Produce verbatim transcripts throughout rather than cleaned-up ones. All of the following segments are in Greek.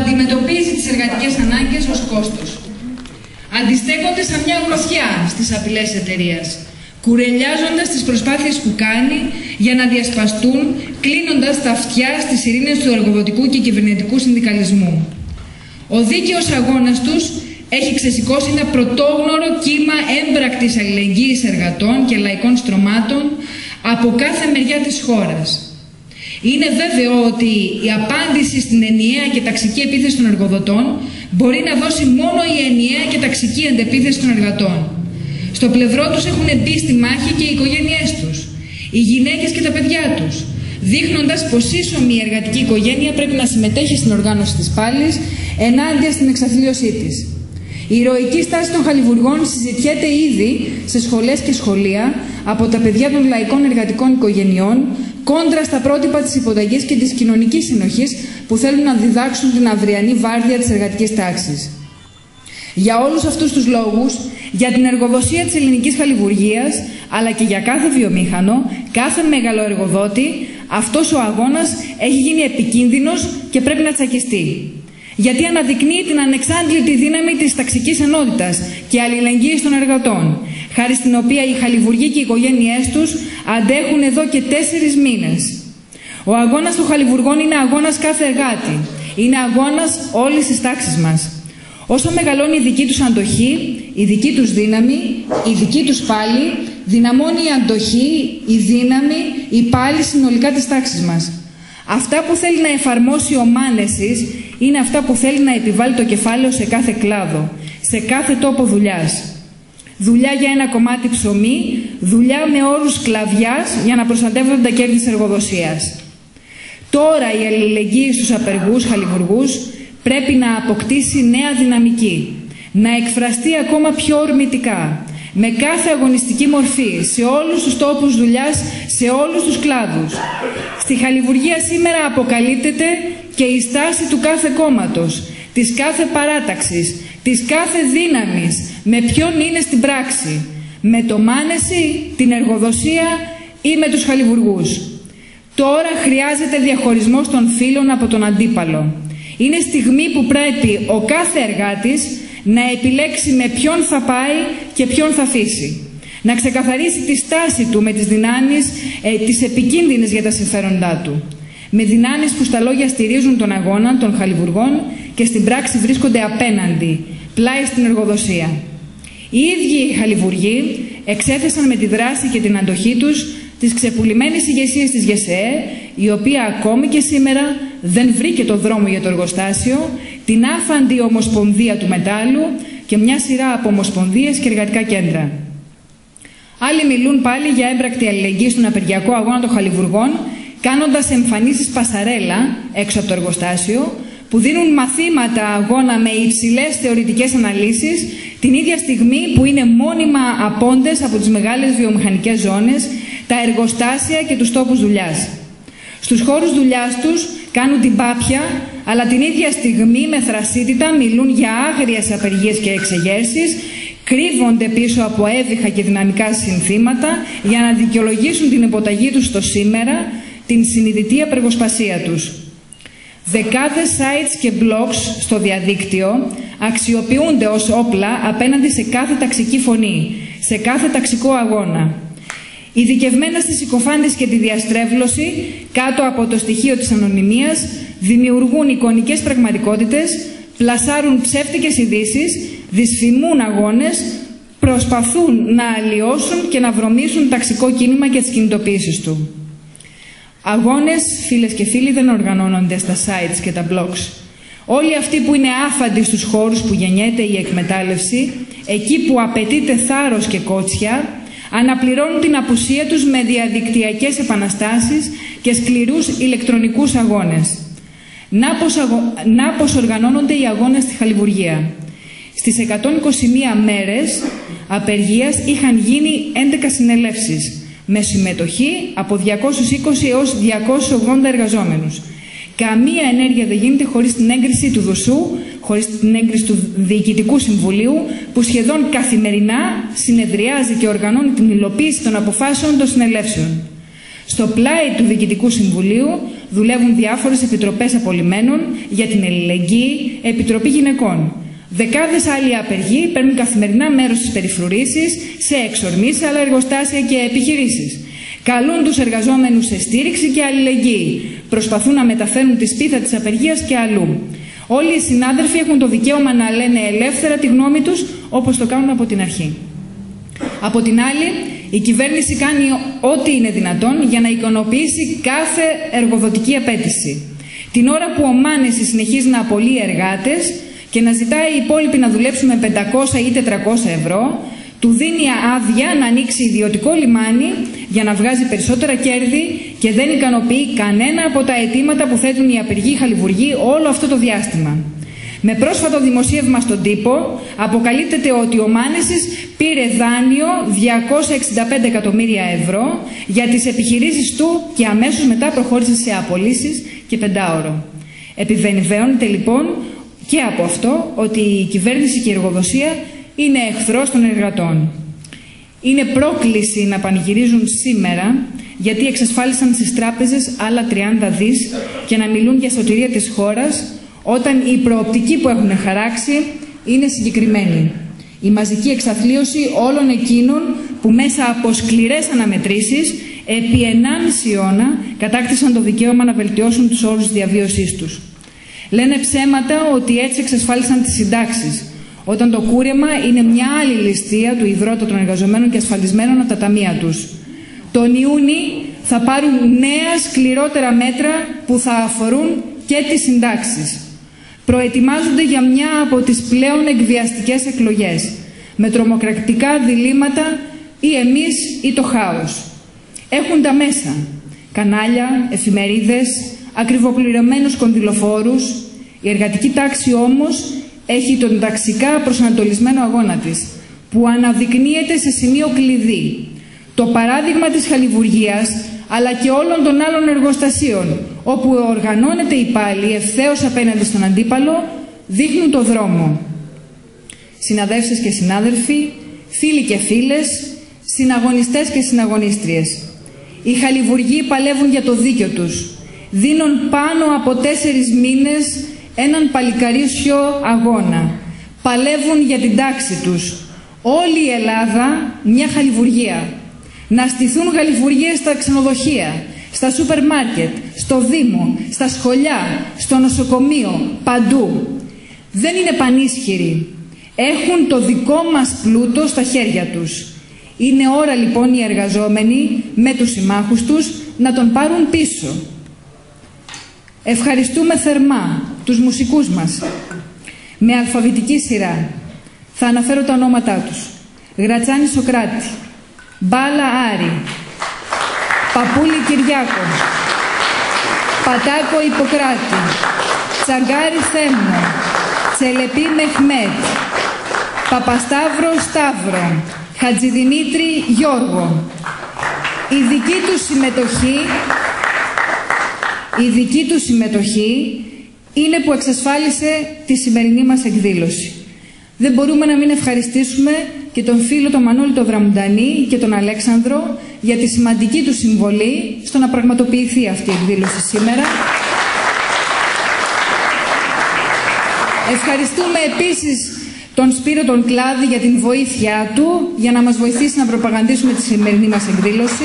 Αντιμετωπίζει τις εργατικές ανάγκες ως κόστος. Αντιστέκονται σαν μια γροθιά στις απειλές εταιρείας, κουρελιάζοντας τις προσπάθειες που κάνει για να διασπαστούν, κλείνοντας τα αυτιά στις ειρήνες του εργοδοτικού και κυβερνητικού συνδικαλισμού. Ο δίκαιος αγώνας τους έχει ξεσηκώσει ένα πρωτόγνωρο κύμα έμπρακτης αλληλεγγύης εργατών και λαϊκών στρωμάτων από κάθε μεριά της χώρας. Είναι βέβαιο ότι η απάντηση στην ενιαία και ταξική επίθεση των εργοδοτών μπορεί να δώσει μόνο η ενιαία και ταξική αντεπίθεση των εργατών. Στο πλευρό τους έχουν μπει στη μάχη και οι οικογένειές τους, οι γυναίκες και τα παιδιά τους, δείχνοντας πως ίσομη η εργατική οικογένεια πρέπει να συμμετέχει στην οργάνωση της πάλης ενάντια στην εξαθλίωσή της. Η ηρωική στάση των χαλιβουργών συζητιέται ήδη σε σχολές και σχολεία από τα παιδιά των λαϊκών εργατικών οικογενειών κόντρα στα πρότυπα της υποταγής και της κοινωνικής συνοχής που θέλουν να διδάξουν την αυριανή βάρδια της εργατικής τάξης. Για όλους αυτούς τους λόγους, για την εργοδοσία της ελληνικής χαλιβουργίας, αλλά και για κάθε βιομήχανο, κάθε μεγαλοεργοδότη, αυτός ο αγώνας έχει γίνει επικίνδυνος και πρέπει να τσακιστεί. Γιατί αναδεικνύει την ανεξάντλητη δύναμη της ταξικής ενότητας και αλληλεγγύης των εργατών, χάρη στην οποία οι χαλιβουργοί και οι οικογένειές τους αντέχουν εδώ και τέσσερις μήνες. Ο αγώνας των χαλιβουργών είναι αγώνας κάθε εργάτη. Είναι αγώνας όλης της τάξης μας. Όσο μεγαλώνει η δική τους αντοχή, η δική τους δύναμη, η δική τους πάλη, δυναμώνει η αντοχή, η δύναμη, η πάλη συνολικά της τάξης μας. Αυτά που θέλει να εφαρμόσει ο Μάνεσης είναι αυτά που θέλει να επιβάλλει το κεφάλαιο σε κάθε κλάδο, σε κάθε τόπο δουλειάς. Δουλειά για ένα κομμάτι ψωμί, δουλειά με όρους σκλαβιάς για να προστατεύονται τα κέρδη της εργοδοσίας. Τώρα η αλληλεγγύη στους απεργούς χαλιβουργούς πρέπει να αποκτήσει νέα δυναμική, να εκφραστεί ακόμα πιο ορμητικά, με κάθε αγωνιστική μορφή, σε όλους τους τόπους δουλειάς, σε όλους τους κλάδους. Στη χαλιβουργία σήμερα αποκαλύπτεται και η στάση του κάθε κόμματος, της κάθε παράταξης, της κάθε δύναμης, με ποιον είναι στην πράξη, με το Μάνεση, την εργοδοσία ή με τους χαλιβουργούς. Τώρα χρειάζεται διαχωρισμός των φύλων από τον αντίπαλο. Είναι στιγμή που πρέπει ο κάθε εργάτης να επιλέξει με ποιον θα πάει και ποιον θα αφήσει. Να ξεκαθαρίσει τη στάση του με τις δυνάμεις, ε, τις επικίνδυνες για τα συμφέροντά του. Με δυνάμεις που στα λόγια στηρίζουν τον αγώνα των χαλιβουργών και στην πράξη βρίσκονται απέναντι, πλάι στην εργοδοσία. Οι ίδιοι οι χαλιβουργοί εξέθεσαν με τη δράση και την αντοχή τους τις ξεπουλημένες ηγεσίες της ΓΕΣΕΕ, η οποία ακόμη και σήμερα δεν βρήκε το δρόμο για το εργοστάσιο, την άφαντη Ομοσπονδία του Μετάλλου και μια σειρά από ομοσπονδίες και εργατικά κέντρα. Άλλοι μιλούν πάλι για έμπρακτη αλληλεγγύη στον απεργιακό αγώνα των χαλιβουργών, κάνοντας εμφανίσεις πασαρέλα έξω από το εργοστάσιο, που δίνουν μαθήματα αγώνα με υψηλές θεωρητικές αναλύσεις, την ίδια στιγμή που είναι μόνιμα απόντες από τις μεγάλες βιομηχανικές ζώνες, τα εργοστάσια και τους τόπους δουλειάς. Στους χώρους δουλειάς τους κάνουν την πάπια, αλλά την ίδια στιγμή με θρασίτητα μιλούν για άγριες απεργίες και εξεγέρσεις, κρύβονται πίσω από έβυχα και δυναμικά συνθήματα για να δικαιολογήσουν την υποταγή τους στο σήμερα, την συνειδητή απεργοσπασία τους. Δεκάδες sites και blogs στο διαδίκτυο αξιοποιούνται ως όπλα απέναντι σε κάθε ταξική φωνή, σε κάθε ταξικό αγώνα. Ειδικευμένα στη συκοφάντηση και τη διαστρέβλωση, κάτω από το στοιχείο της ανωνυμίας, δημιουργούν εικονικές πραγματικότητες, πλασάρουν ψεύτικες ειδήσεις, δυσφημούν αγώνες, προσπαθούν να αλλοιώσουν και να βρωμίσουν ταξικό κίνημα και τις κινητοποιήσεις του. Αγώνες, φίλες και φίλοι, δεν οργανώνονται στα sites και τα blogs. Όλοι αυτοί που είναι άφαντοι στους χώρους που γεννιέται η εκμετάλλευση, εκεί που απαιτείται θάρρος και κότσια, αναπληρώνουν την απουσία τους με διαδικτυακές επαναστάσεις και σκληρούς ηλεκτρονικούς αγώνες. Να πως, αγω... Να πως οργανώνονται οι αγώνες στη χαλιβουργία. Στις εκατόν είκοσι μία μέρες απεργίας είχαν γίνει έντεκα συνελεύσεις, με συμμετοχή από διακόσιους είκοσι έως διακόσιους ογδόντα εργαζόμενους. Καμία ενέργεια δεν γίνεται χωρίς την έγκριση του ΔΟΣΟΥ, χωρίς την έγκριση του Διοικητικού Συμβουλίου, που σχεδόν καθημερινά συνεδριάζει και οργανώνει την υλοποίηση των αποφάσεων των συνελεύσεων. Στο πλάι του Διοικητικού Συμβουλίου δουλεύουν διάφορες επιτροπές απολυμμένων για την αλληλεγγύη, Επιτροπή Γυναικών. Δεκάδες άλλοι απεργοί παίρνουν καθημερινά μέρος στις περιφρουρήσεις, σε εξορμήσεις, σε άλλα εργοστάσια και επιχειρήσεις. Καλούν τους εργαζόμενους σε στήριξη και αλληλεγγύη. Προσπαθούν να μεταφέρουν τη σπίθα της απεργίας και αλλού. Όλοι οι συνάδελφοι έχουν το δικαίωμα να λένε ελεύθερα τη γνώμη τους, όπως το κάνουν από την αρχή. Από την άλλη, η κυβέρνηση κάνει ό,τι είναι δυνατόν για να ικανοποιήσει κάθε εργοδοτική απέτηση. Την ώρα που ο Μάνεσης συνεχίζει να απολύει εργάτες και να ζητάει οι υπόλοιποι να δουλέψουν με πεντακόσια ή τετρακόσια ευρώ, του δίνει άδεια να ανοίξει ιδιωτικό λιμάνι για να βγάζει περισσότερα κέρδη και δεν ικανοποιεί κανένα από τα αιτήματα που θέτουν οι απεργοί χαλιβουργοί όλο αυτό το διάστημα. Με πρόσφατο δημοσίευμα στον τύπο αποκαλύπτεται ότι ο Μάνεσης πήρε δάνειο διακόσια εξήντα πέντε εκατομμύρια ευρώ για τις επιχειρήσεις του και αμέσως μετά προχώρησε σε απολύσεις και πεντάωρο. Επιβεβαιώνεται λοιπόν και από αυτό ότι η κυβέρνηση και η εργοδοσία είναι εχθρός των εργατών. Είναι πρόκληση να πανηγυρίζουν σήμερα γιατί εξασφάλισαν στις τράπεζες άλλα τριάντα δις και να μιλούν για σωτηρία της χώρας όταν η προοπτική που έχουν χαράξει είναι συγκεκριμένη. Η μαζική εξαθλίωση όλων εκείνων που μέσα από σκληρές αναμετρήσεις επί ενάμιση αιώνα κατάκτησαν το δικαίωμα να βελτιώσουν τους όρους διαβίωσής τους. Λένε ψέματα ότι έτσι εξασφάλισαν τις συντάξεις, όταν το κούρεμα είναι μια άλλη ληστεία του ιδρώτα των εργαζομένων και ασφαλισμένων από τα ταμεία τους. Τον Ιούνι θα πάρουν νέα σκληρότερα μέτρα που θα αφορούν και τις συντάξεις. Προετοιμάζονται για μια από τις πλέον εκβιαστικές εκλογές, με τρομοκρατικά διλήμματα ή εμείς ή το χάος. Έχουν τα μέσα, κανάλια, εφημερίδες, ακριβοπληρωμένους κονδυλοφόρους. Η εργατική τάξη όμως έχει τον ταξικά προσανατολισμένο αγώνα της, που αναδεικνύεται σε σημείο κλειδί. Το παράδειγμα της χαλιβουργίας, αλλά και όλων των άλλων εργοστασίων, όπου οργανώνεται η πάλη ευθέως απέναντι στον αντίπαλο, δείχνουν το δρόμο. Συναδέλφες και συνάδελφοι, φίλοι και φίλες, συναγωνιστές και συναγωνίστριες. Οι χαλιβουργοί παλεύουν για το δίκιο τους. Δίνουν πάνω από τέσσερις μήνες έναν παλικαρίσιο αγώνα. Παλεύουν για την τάξη τους. Όλη η Ελλάδα μια χαλιβουργία. Να στηθούν χαλιβουργίες στα ξενοδοχεία, στα σούπερ μάρκετ, στο Δήμο, στα σχολιά, στο νοσοκομείο, παντού. Δεν είναι πανίσχυροι. Έχουν το δικό μας πλούτο στα χέρια τους. Είναι ώρα λοιπόν οι εργαζόμενοι με τους συμμάχους τους να τον πάρουν πίσω. Ευχαριστούμε θερμά τους μουσικούς μας. Με αλφαβητική σειρά θα αναφέρω τα ονόματά τους. Γρατσάνη Σοκράτη, Μπάλα Άρη, Παπούλη Κυριάκο, Πατάκο Ιπποκράτη, Τσαγκάρη Θέμο, Τσελεπή Μεχμέτ, Παπασταύρο Σταύρο, Χατζηδημήτρη Γιώργο. Η δική του συμμετοχή, η δική του συμμετοχή είναι που εξασφάλισε τη σημερινή μας εκδήλωση. Δεν μπορούμε να μην ευχαριστήσουμε και τον φίλο τον Μανώλη τον Δραμουντανή και τον Αλέξανδρο για τη σημαντική του συμβολή στο να πραγματοποιηθεί αυτή η εκδήλωση σήμερα. Ευχαριστούμε επίσης τον Σπύρο τον Κλάδη για την βοήθειά του για να μας βοηθήσει να προπαγανδίσουμε τη σημερινή μας εκδήλωση.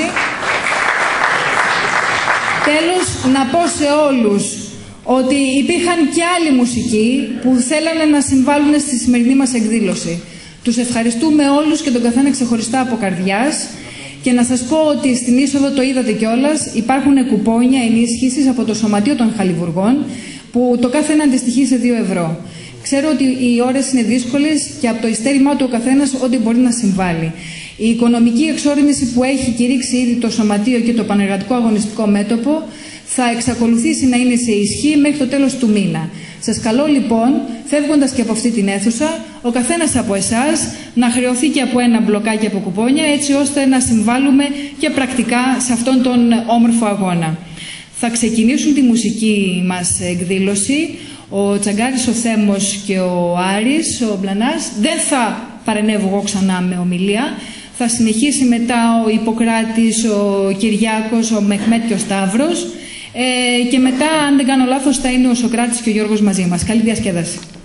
Τέλος, να πω σε όλους ότι υπήρχαν και άλλοι μουσικοί που θέλανε να συμβάλλουν στη σημερινή μας εκδήλωση. Τους ευχαριστούμε όλους και τον καθένα ξεχωριστά από καρδιάς και να σας πω ότι στην είσοδο, το είδατε κιόλας, υπάρχουν κουπόνια ενίσχυσης από το Σωματείο των Χαλιβουργών που το κάθε ένα αντιστοιχεί σε δύο ευρώ. Ξέρω ότι οι ώρες είναι δύσκολες και από το ειστέρημά του ο καθένας ό,τι μπορεί να συμβάλλει. Η οικονομική εξόρμηση που έχει κηρύξει ήδη το Σωματείο και το Πανεργατικό Αγωνιστικό Μέτωπο θα εξακολουθήσει να είναι σε ισχύ μέχρι το τέλος του μήνα. Σας καλώ λοιπόν, φεύγοντας και από αυτή την αίθουσα, ο καθένας από εσάς να χρεωθεί και από ένα μπλοκάκι από κουπόνια, έτσι ώστε να συμβάλλουμε και πρακτικά σε αυτόν τον όμορφο αγώνα. Θα ξεκινήσουν τη μουσική μας εκδήλωση ο Τσαγκάρης ο Θέμος και ο Άρης, ο Μπλανάς. Δεν θα παρενεύω εγώ ξανά με ομιλία. Θα συνεχίσει μετά ο Ιπποκράτης, ο Κυριάκος, ο Μεχμέτ και ο Σταύρος. Ε, και μετά, αν δεν κάνω λάθος, θα είναι ο Σωκράτης και ο Γιώργος μαζί μας. Καλή διασκέδαση.